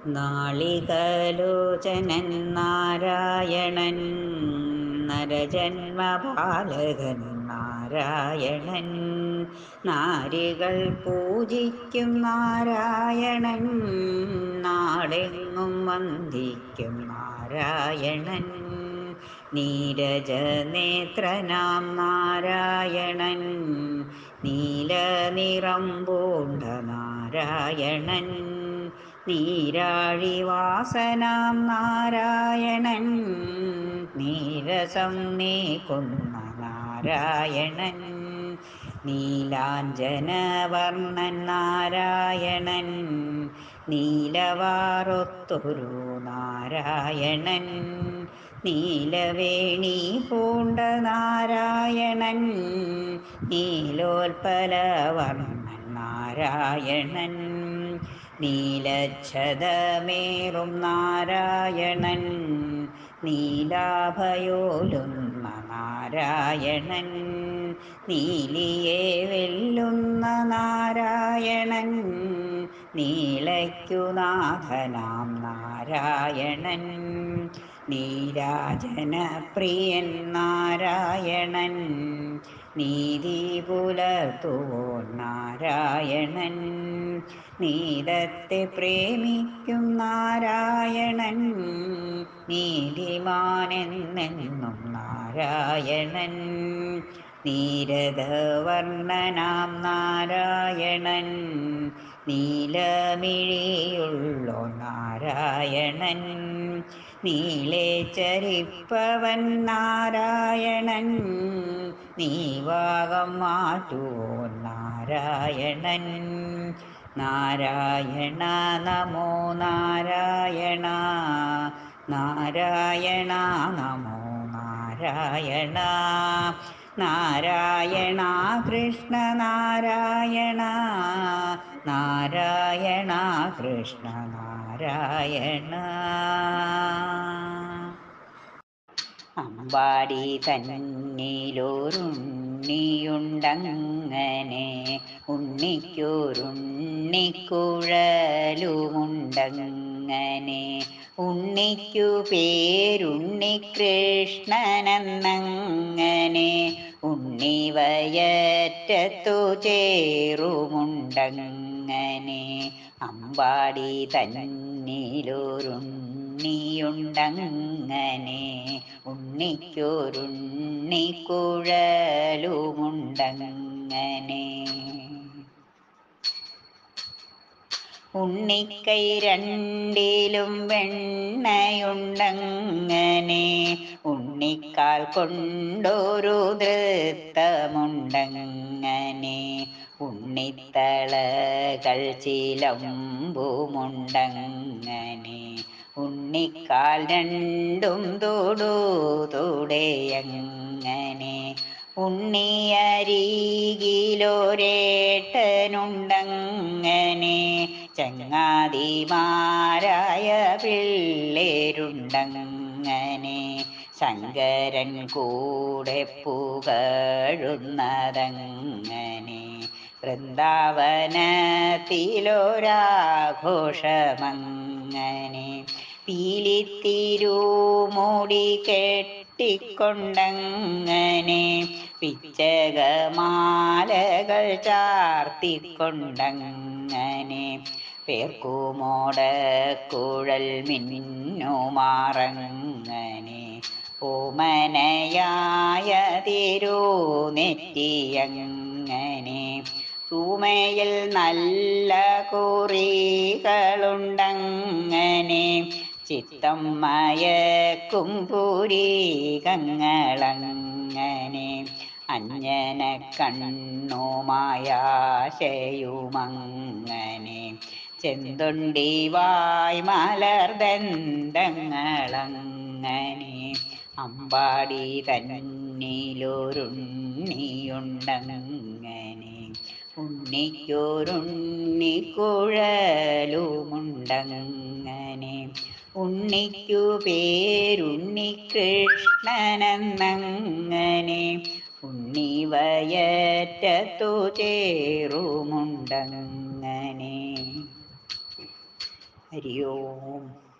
നാളികലോചനൻ നാരായണൻ നരജന്മപാലകൻ നാരായണൻ നാരികൾ പൂജിക്കും നാരായണൻ നാടെങ്ങും വന്ദിക്കും നാരായണൻ നീരജനേത്രനാം നാരായണൻ നീലനിറം പൂണ്ട നാരായണൻ നീരാഴിവാസനാം നാരായണൻ നീരസം നീക്കുന്ന നാരായണൻ നീലാഞ്ജനവർണ്ണൻ നാരായണൻ നീലവാറൊത്തൊരു നാരായണൻ നീലവേണി പൂണ്ട നാരായണൻ നീലോൽപലവർണ്ണൻ നാരായണൻ നീലച്ഛതമേറും നാരായണൻ നീലാഭയോലുന്ന നാരായണൻ നീലിയെ വെല്ലുന്ന നാരായണൻ നീളയ്ക്കുനാഥനാം നാരായണൻ നീരാജനപ്രിയൻ നാരായണൻ നീതി പുലർത്തുവോൻ നാരായണൻ നീതത്തെ പ്രേമിക്കും നാരായണൻ നീതിമാനെന്നെന്നും നാരായണൻ നീരദവർണ്ണനാം നാരായണൻ നീലമിഴിയുള്ളോ നാരായണൻ നീലേ ചരിപ്പവൻ നാരായണൻ നീവാകം മാറ്റുവോ നാരായണൻ നാരായണ നമോ നാരായണ നാരായണ നമോ നാരായണ നാരായണ കൃഷ്ണ നാരായണ നാരായണ കൃഷ്ണ നാരായണ അമ്പാടി തന്നിലൊരുണ്ണിയുണ്ടങ്ങനെ ഉണ്ണിക്കൊരുണ്ണിക്കുഴലുമുണ്ടങ്ങനെ ഉണ്ണിക്കു പേരുണ്ണികൃഷ്ണനെന്നങ്ങനെ ഉണ്ണിവയറ്റത്തു ചേറുമുണ്ടങ്ങനെ അമ്പാടി തന്നിലൊരുണ്ണിയുണ്ടങ്ങനെ ഉണ്ണിക്കൊരുണ്ണിക്കുഴലുമുണ്ടങ്ങനെ ഉണ്ണിക്കൈ രണ്ടിലും വെണ്ണയുണ്ടങ്ങനെ ഉണ്ണിക്കാൽ കൊണ്ടൊരു നൃത്തമുണ്ടങ്ങനെ ഉണ്ണിത്തളകൾ ചിലമ്പുമുണ്ടങ്ങനെ ഉണ്ണിക്കാൽ രണ്ടും തൊടുതൊടയങ്ങനെ ഉണ്ണിയരികിലൊരേട്ടനുണ്ടങ്ങനെ ചങ്ങാതിമാരായ പിള്ളേരുണ്ടങ്ങനെ ശങ്കരൻ കൂടെ പുകഴുന്നതങ്ങനെ വൃന്ദാവനത്തിലൊരാഘോഷമങ്ങനെ പീലിത്തിരുമുടി കെട്ടിക്കൊണ്ടങ്ങനെ പിച്ചകമാലകൾ ചാർത്തിക്കൊണ്ടങ്ങനെ പേർക്കുമോടക്കുഴൽ മിന്നുമാറങ്ങനെ ഓമനയായ തിരുനെറ്റിയങ്ങനെ ചൂമയിൽ നല്ല കുറികളുണ്ടങ്ങനെ ചിത്തം മയക്കും പുരീകങ്ങളങ്ങനെ അഞ്ജന കണ്ണുമായാശയുമങ്ങനെ ചെന്തൊണ്ടി വായ് മലർദന്തങ്ങളങ്ങനെ അമ്പാടി തന്നിലൊരുണ്ണിയുണ്ടങ്ങനെ ഉണ്ണിക്കൊരുണ്ണിക്കുഴലുമുണ്ടങ്ങനെ ഉണ്ണിക്കു പേരുണ്ണികൃഷ്ണനെന്നങ്ങനെ ഉണ്ണിവയറ്റത്തു ചേറുമുണ്ടങ്ങനെ ഹരി ഓം.